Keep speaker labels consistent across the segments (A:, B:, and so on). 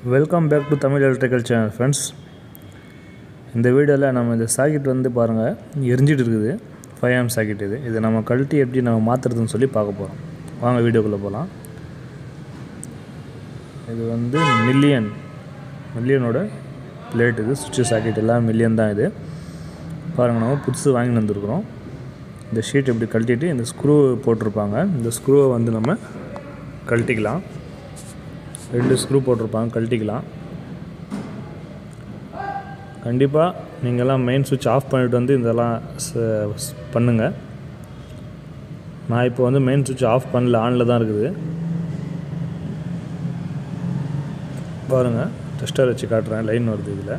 A: Welcome back to Tamil electrical channel friends. இந்த வீடியோவில் நம்ம இந்த சாக்கெட் வந்து பாருங்கள் எரிஞ்சிட்டு இருக்குது. 5 amp சாக்கெட் இது நம்ம கழட்டி எப்படி நம்ம மாற்றுறதுன்னு சொல்லி பார்க்க போகிறோம். வாங்க வீடியோக்குள்ளே போகலாம். இது வந்து மில்லியனோட பிளேட். இது சுவிட்சு சாக்கெட் எல்லாம் மில்லியன் தான். இது பாருங்கள், நம்ம புதுசு வாங்கி வந்துருக்குறோம். இந்த ஷீட் எப்படி கழட்டிட்டு இந்த ஸ்க்ரூ போட்டிருப்பாங்க. இந்த ஸ்க்ரூவை வந்து நம்ம கழட்டிக்கலாம். 2 ஸ்க்ரூ போட்டிருப்பாங்க, கழட்டிக்கலாம். கண்டிப்பாக நீங்கள்லாம் மெயின் சுவிட்ச் ஆஃப் பண்ணிவிட்டு வந்து இதெல்லாம் பண்ணுங்கள். நான் இப்போ வந்து மெயின் சுவிட்ச் ஆஃப் பண்ணல, ஆனில் தான் இருக்குது. பாருங்கள், டெஸ்டர் வச்சு காட்டுறேன். லைன் வருது. இதில்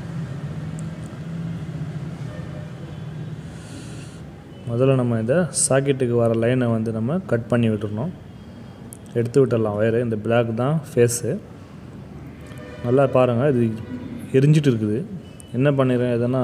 A: முதல்ல நம்ம இந்த சாக்கெட்டுக்கு வர லைனை வந்து நம்ம கட் பண்ணி விட்டுறணும். எடுத்து விட்டுடலாம் வயரு. இந்த பிளாக் தான் ஃபேஸு. நல்லா பாருங்கள், இது எரிஞ்சிட்டு இருக்குது. என்ன பண்ணிடுறேன், எதனா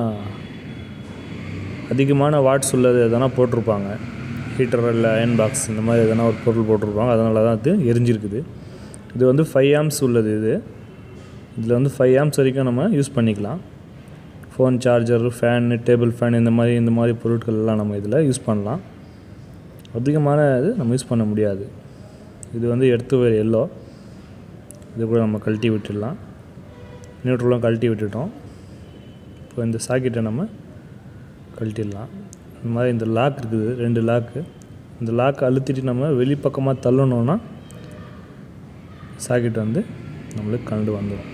A: அதிகமான வாட்ஸ் உள்ளது எதனா போட்டிருப்பாங்க. ஹீட்டர் இல்லை அயன் பாக்ஸ் இந்த மாதிரி எதனா ஒரு பொருள் போட்டிருப்பாங்க. அதனால தான் இது எரிஞ்சிருக்குது. இது வந்து 5 amps உள்ளது. இதில் வந்து 5 amps வரைக்கும் நம்ம யூஸ் பண்ணிக்கலாம். Phone charger, fan, table fan இந்த மாதிரி பொருட்கள் எல்லாம் நம்ம இதில் யூஸ் பண்ணலாம். அதிகமான இது நம்ம யூஸ் பண்ண முடியாது. இது வந்து எர்த் ஒயர் எல்லோ. இது கூட நம்ம கழட்டி விட்டுடலாம். நியூட்ரலும் கழட்டி விட்டுட்டோம். இப்போ இந்த சாக்கெட்டை நம்ம கழட்டிடலாம். இந்த மாதிரி இந்த லாக் இருக்குது, 2 லாக்கு. இந்த லாக்கை அழுத்திட்டு நம்ம வெளிப்பக்கமாக தள்ளணுன்னா சாக்கெட் வந்து நம்மளுக்கு கண்டு வந்துடும்.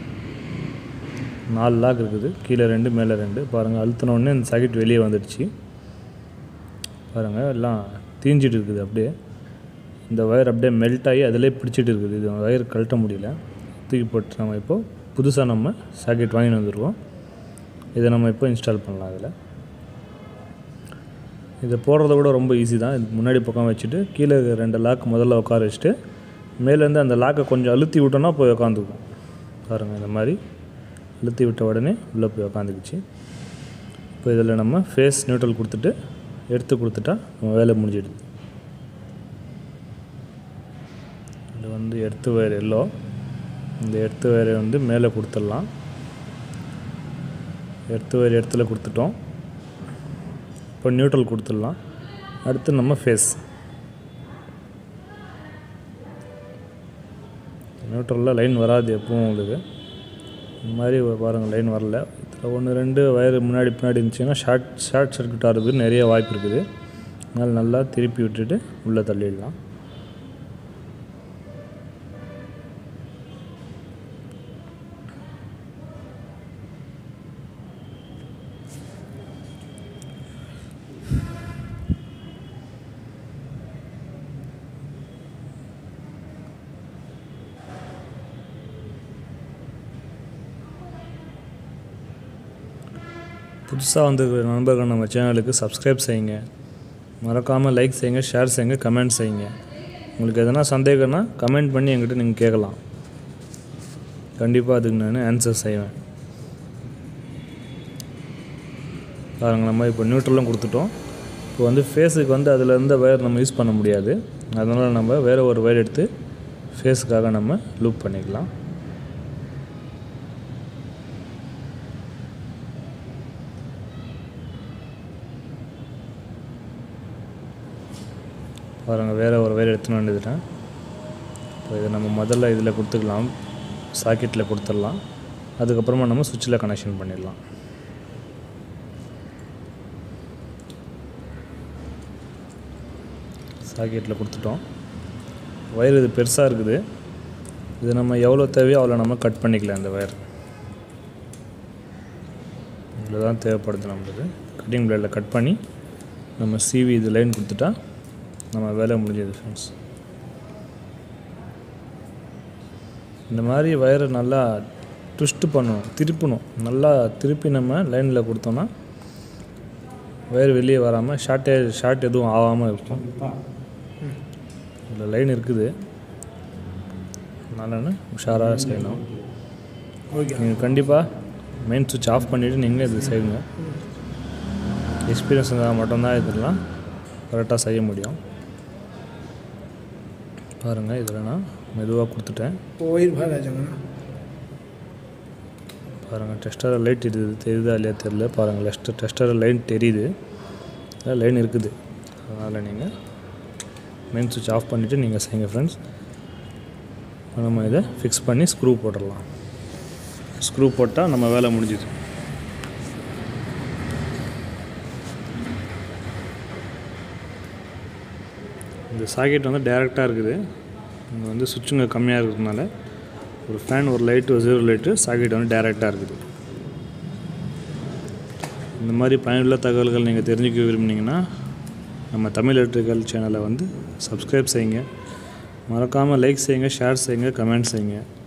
A: 4 லாக் இருக்குது, கீழே 2 மேலே 2. பாருங்கள், அழுத்தினோடனே இந்த சாக்கெட் வெளியே வந்துடுச்சு. பாருங்கள், எல்லாம் தீஞ்சிட்டு இருக்குது. அப்படியே இந்த ஒயர் அப்படியே மெல்ட் ஆகி அதிலே பிடிச்சிட்டு இருக்குது. இது ஒயர் கழட்ட முடியல. தூக்கி போட்டு நம்ம இப்போது புதுசாக நம்ம சாக்கெட் வாங்கிட்டு வந்துடுவோம். இதை நம்ம இப்போ இன்ஸ்டால் பண்ணலாம். அதில் இதை போடுறத கூட ரொம்ப ஈஸி தான். இதுக்கு முன்னாடி பக்கம் வச்சுட்டு கீழே 2 லாக் முதல்ல உட்கார வச்சுட்டு மேலேருந்து அந்த லாக்கை கொஞ்சம் அழுத்தி விட்டோன்னா போய் உக்காந்துக்கும். பாருங்கள், இந்த மாதிரி அழுத்தி விட்ட உடனே உள்ளே போய் உக்காந்துக்குச்சு. இப்போ இதில் நம்ம ஃபேஸ் நியூட்ரல் கொடுத்துட்டு எடுத்து கொடுத்துட்டா நம்ம வேலை முடிஞ்சிடுது. இது வந்து எர்த் ஒயர் எல்லோ. இந்த எர்த் ஒயரை வந்து மேலே கொடுத்துடலாம். எர்த் ஒயர் இடத்துல கொடுத்துட்டோம். இப்போ நியூட்ரல் கொடுத்துடலாம். அடுத்து நம்ம ஃபேஸ். நியூட்ரலில் லைன் வராது எப்பவும் உங்களுக்கு. இந்த மாதிரி பாருங்கள், லைன் வரல. இதில் 1 2 ஒயர் முன்னாடி இருந்துச்சுன்னா ஷார்ட் சர்க்யூட் ஆகிறதுக்கு நிறைய வாய்ப்பு இருக்குது. அதனால் நல்லா திருப்பி விட்டுட்டு உள்ளே தள்ளிடலாம். புதுசாக வந்துருக்கிற நண்பர்கள் நம்ம சேனலுக்கு சப்ஸ்கிரைப் செய்யுங்க. மறக்காமல் லைக் செய்யுங்க, ஷேர் செய்யுங்க, கமெண்ட் செய்யுங்க. உங்களுக்கு எதனா சந்தேகம்னா கமெண்ட் பண்ணி என்கிட்ட நீங்கள் கேட்கலாம். கண்டிப்பாக அதுக்கு நான் ஆன்சர் செய்வேன். பாருங்கள், நம்ம இப்போ நியூட்ரலும் கொடுத்துட்டோம். இப்போ வந்து ஃபேஸுக்கு வந்து அதில் இருந்த ஒயர் நம்ம யூஸ் பண்ண முடியாது. அதனால் நம்ம வேறு ஒரு ஒயர் எடுத்து ஃபேஸுக்காக நம்ம லூப் பண்ணிக்கலாம். பாருங்கள், வேறு ஒரு ஒயர் எடுத்துன்னு வந்துட்டேன். இப்போ இதை நம்ம முதல்ல இதில் கொடுத்துக்கலாம், சாக்கெட்டில் கொடுத்துடலாம். அதுக்கப்புறமா நம்ம சுவிட்சில் கனெக்ஷன் பண்ணிடலாம். சாக்கெட்டில் கொடுத்துட்டோம். ஒயர் இது பெருசாக இருக்குது. இது நம்ம எவ்வளோ தேவையோ அவ்வளோ நம்ம கட் பண்ணிக்கலாம். இந்த ஒயர் இதில் தான் தேவைப்படுது நம்மளுக்கு. கட்டிங் பிளேடில் கட் பண்ணி நம்ம சிவி இது லைன் கொடுத்துட்டா நம்ம வேலை முடிஞ்சது ஃப்ரெண்ட்ஸ். இந்த மாதிரி வயரை நல்லா ட்விஸ்ட் பண்ணணும், திருப்பணும். நல்லா திருப்பி நம்ம லைனில் கொடுத்தோன்னா வயர் வெளியே வராமல் ஷார்ட் எதுவும் ஆகாமல் இருக்கும். இதில் லைன் இருக்குது, அதனால உஷாராக செய்யணும். நீங்கள் கண்டிப்பாக மெயின் சுவிட்ச் ஆஃப் பண்ணிவிட்டு நீங்களே இது செய்யுங்க. எக்ஸ்பீரியன்ஸ் இருந்தால் மட்டும்தான் இதெல்லாம் கரெக்டாக செய்ய முடியும். பாருங்கள், இதில் நான் மெதுவாக கொடுத்துட்டேன்.
B: ஒயர் பார் ஆச்சுங்கண்ணா.
A: பாருங்கள் டெஸ்டரில் லைட் தெரியுதா இல்லையா தெரியல. பாருங்கள் டெஸ்டரில் லைன் தெரியுது, லைன் இருக்குது. அதனால் நீங்கள் மெயின் சுவிட்ச் ஆஃப் பண்ணிவிட்டு நீங்கள் செய்யுங்க ஃப்ரெண்ட்ஸ். நம்ம இதை ஃபிக்ஸ் பண்ணி ஸ்க்ரூ போட்டுடலாம். ஸ்க்ரூ போட்டால் நம்ம வேலை முடிஞ்சுது. இந்த சாக்கெட் வந்து டைரெக்டாக இருக்குது. இங்கே வந்து சுவிட்சுங்க கம்மியாக இருக்கிறதுனால ஒரு ஃபேன், ஒரு லைட்டு, ஒரு 0 லைட்டு சாக்கெட் வந்து டைரெக்டாக இருக்குது. இந்த மாதிரி பயனுள்ள தகவல்கள் நீங்கள் தெரிஞ்சுக்க விரும்புனீங்கன்னா நம்ம தமிழ் எலக்ட்ரிக்கல் சேனலை வந்து சப்ஸ்கிரைப் செய்யுங்க. மறக்காமல் லைக் செய்யுங்க, ஷேர் செய்யுங்க, கமெண்ட் செய்யுங்க.